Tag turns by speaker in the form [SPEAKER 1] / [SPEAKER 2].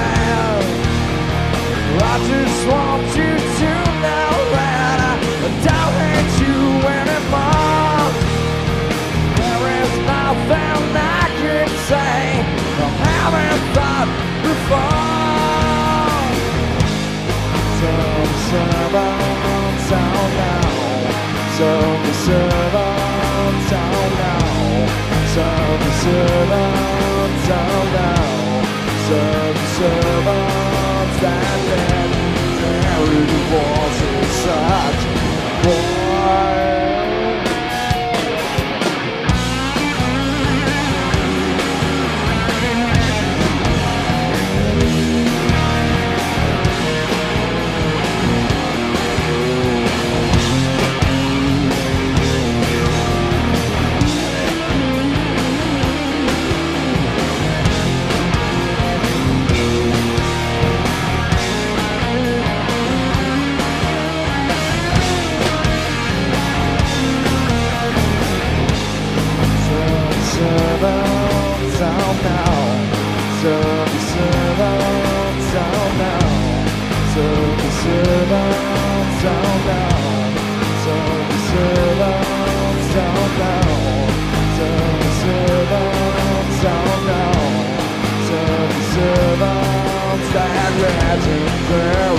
[SPEAKER 1] bad. I just want you to know that I don't hate you anymore. There is nothing I can say I haven't thought before. Some servants out now, some servants out now, some servants out now, some servants that let carry the walls inside boy. Servants out now, some servants out now, some servants out now, some servants out now, some servants out now, some servants that let him go.